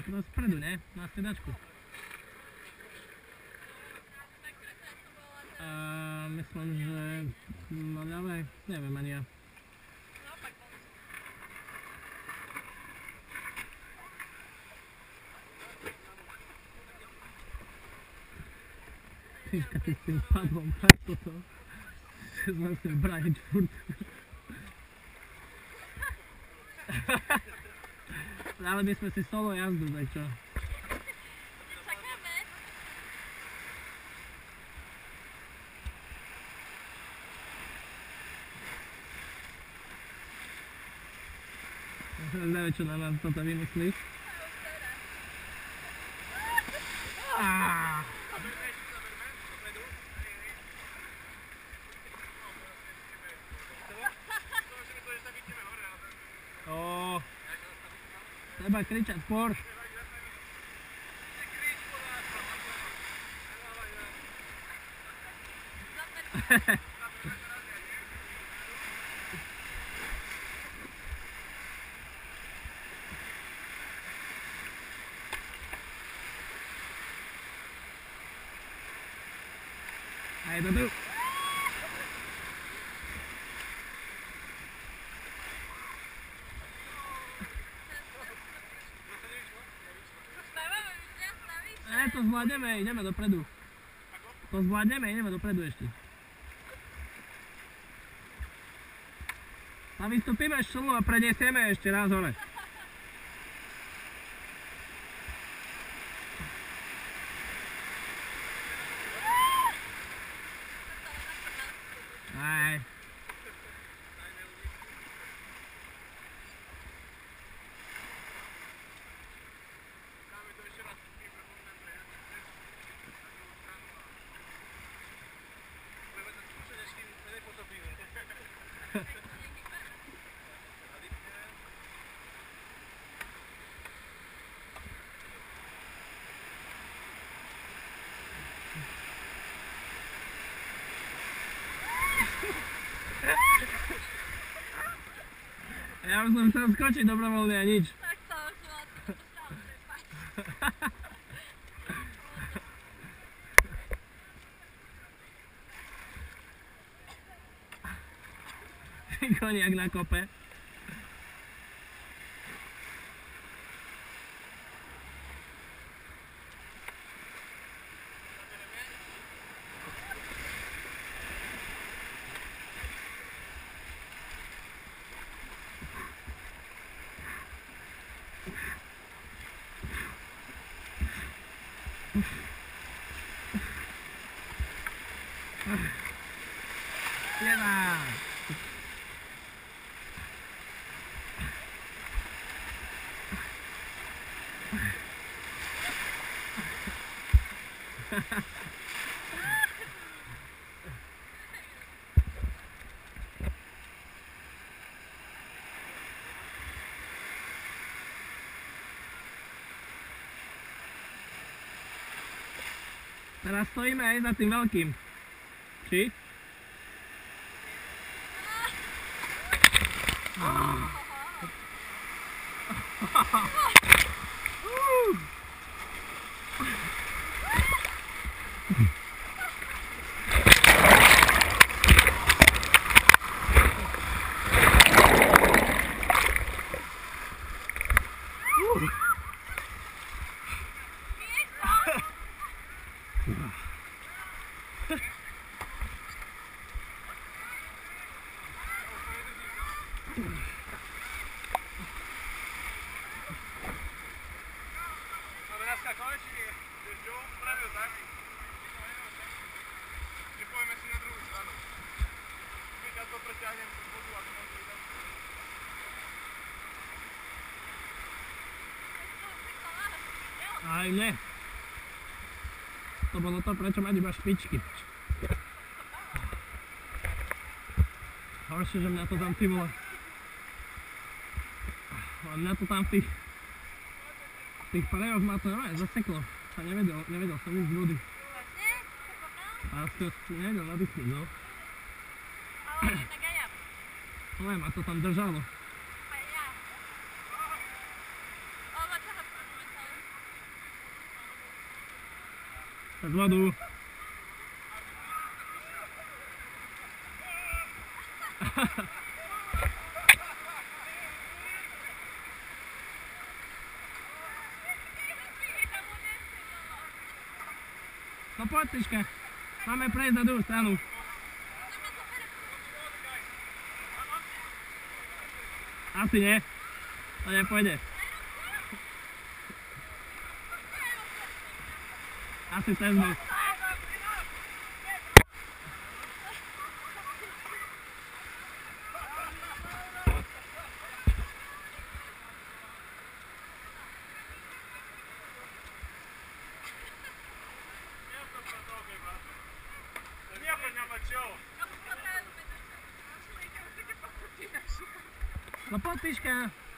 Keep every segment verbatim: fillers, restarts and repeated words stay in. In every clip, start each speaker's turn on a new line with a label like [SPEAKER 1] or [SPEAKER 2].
[SPEAKER 1] to spredu, ne? Na sedačku. Uh, myslím, že na ľavej, neviem ani ja. Tyška, ty s tým padlom, tak toto. Že sme sa brániť furt. Ale my sme si solo jazdu, tak čo? Neviem, čo na nás toto vymyslí. Aaaa! Ooo! Treba kričať Porsche! Aj to tu! Ne, to zvládneme, ideme dopredu. To zvládneme, ideme dopredu ešte. A vystúpime z člnu a preniesieme ešte raz hore. Aj. Ja už som chcel skočiť dobrovoľne a nič.
[SPEAKER 2] Tak to už bola to stále.
[SPEAKER 1] Koniak na kope. Jeba! Teraz stojíme aj za tým veľkým. Či?
[SPEAKER 3] Máme naskakovať, či nie? Vieš čo? Spravil tak. Že pojeme si na druhú stranu. Keď ja to preťahnem cez vodu a to môžem dať.
[SPEAKER 1] Aj ne. To bolo to, prečo mať iba špičky. Horšie, že mňa to tam ty vole. A mňa to tam v tých... v tých parejoch ma to normálne zaseklo. A nevedel, nevedel som ísť z vody. A si to nevedel nadýchnuť, no.
[SPEAKER 2] Ale tak aj ja.
[SPEAKER 1] Ale ma to tam držalo.
[SPEAKER 2] Aj ja. O, ma čaho momentálne.
[SPEAKER 1] Cez vodu. No poď, Tyška. Máme prejsť na druhú stranu. Asi nie. To nepôjde. Asi cez most. No poď, Tyška.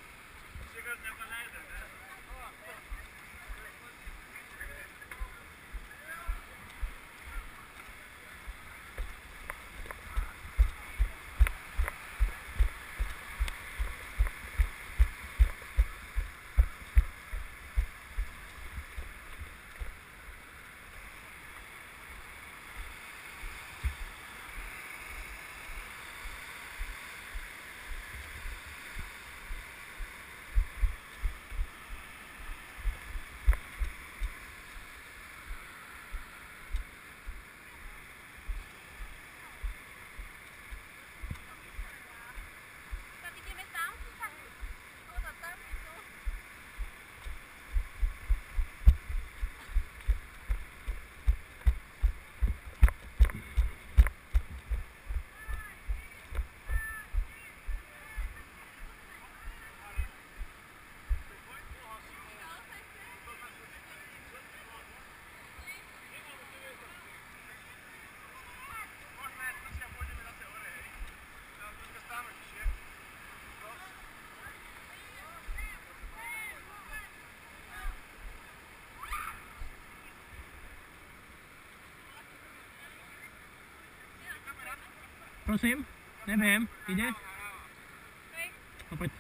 [SPEAKER 1] Prosím, neviem, ide? No poď.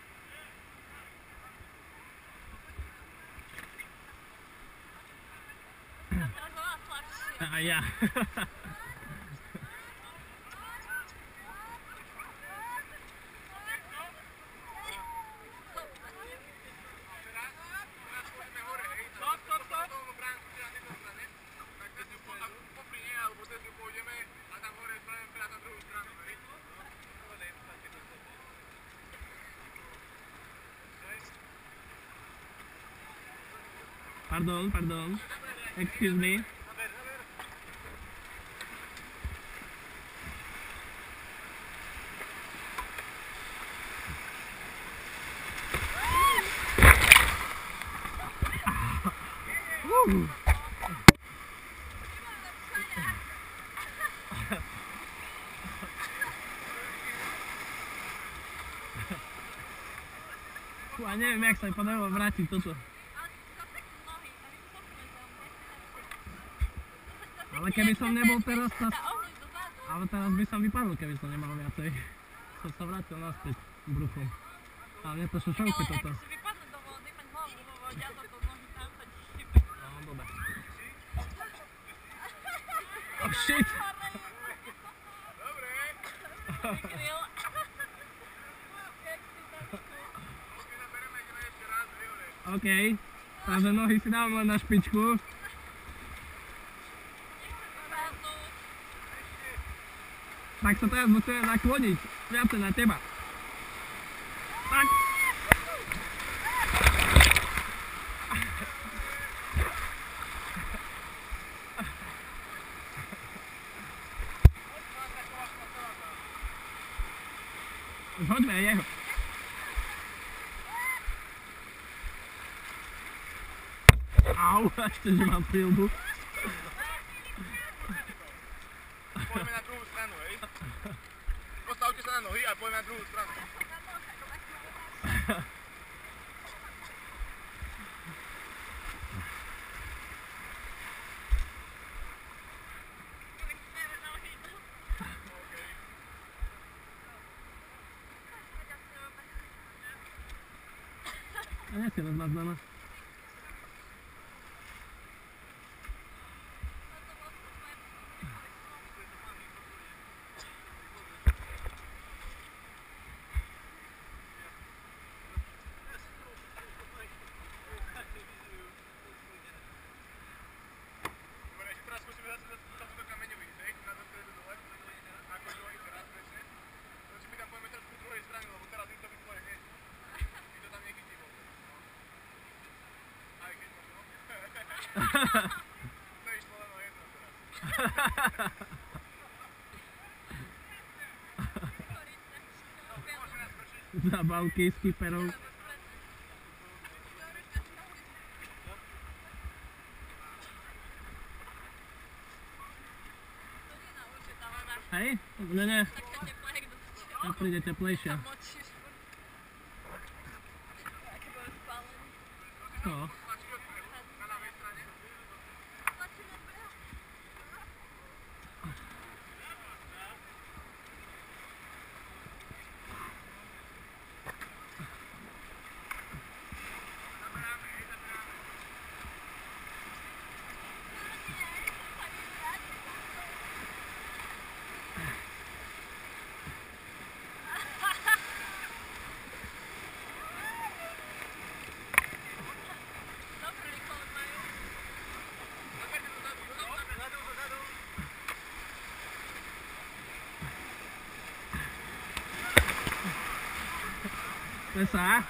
[SPEAKER 1] A ja. Pardon, pardon. Excuse me. Woo. A neviem, jak sa mi podarilo vrátiť toto. Ale keby som nebol teraz, tas... ale teraz by som vypadol, keby som nemal viacej. Som sa vrátil naspäť bruchom. Ale mne to sú šovky toto. No, dobre. Oh shit! OK, takže nohy si dám len na špičku. Tak sa teraz musíme nakloniť viacej na teba. Tak. Už hoďme aj jeho. Au, ešte, že mám prílbu.
[SPEAKER 3] Poďme na druhú stranu, hej? Postavte sa na nohy a poďme na druhú stranu.
[SPEAKER 1] A nie si rozmazdaná.
[SPEAKER 3] To išlo len o jedno teraz. Môže naskočiť.
[SPEAKER 1] Zabavky s kyperou. Hej? Ne, ne. Ja príde teplejšia. No. Besar.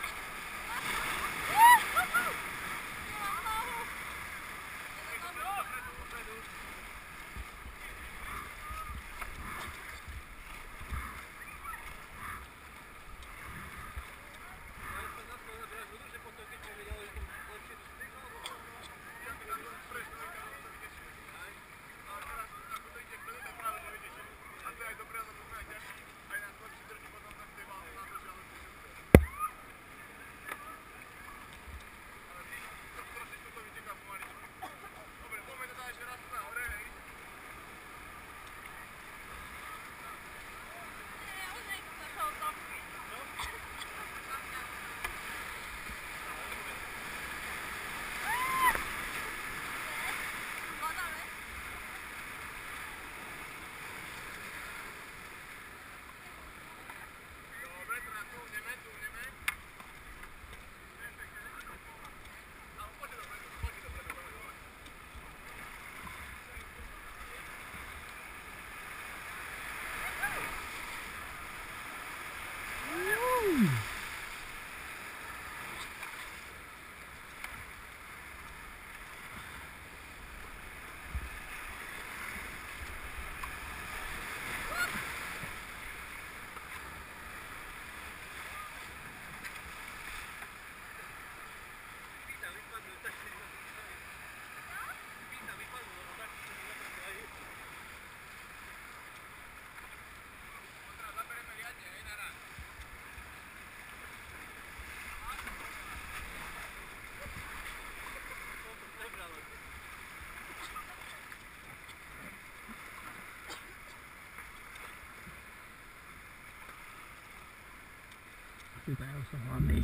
[SPEAKER 1] Sitä ei osaa vaan niin.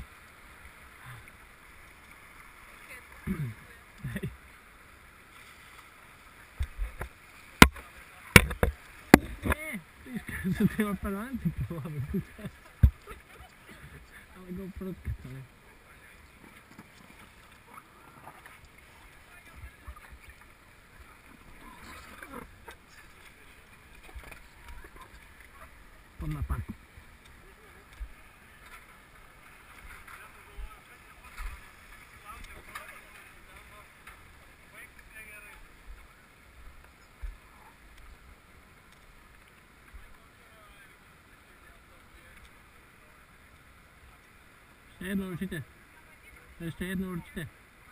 [SPEAKER 1] Hei. Eh, se te va para adelante, pero va a escuchar. Algo pronto, ¿sabes? Por la parte. Ještě jednou určitě. Ještě jednou určitě.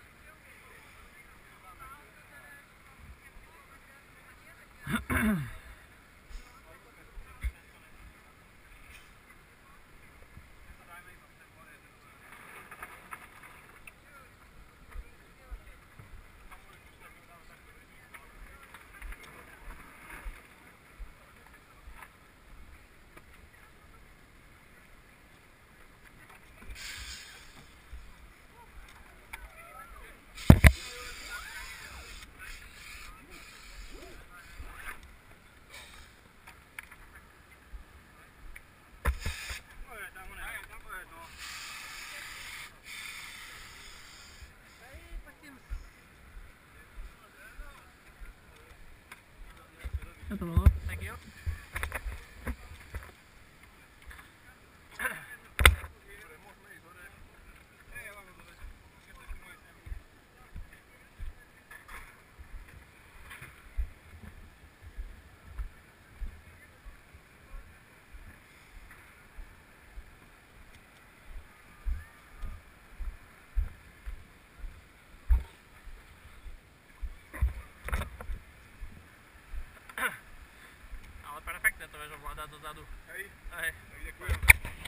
[SPEAKER 1] Ya to bolo.
[SPEAKER 3] Thank you.
[SPEAKER 1] dá dozadu.
[SPEAKER 3] Hej,
[SPEAKER 1] Hej.
[SPEAKER 3] tak ďakujem.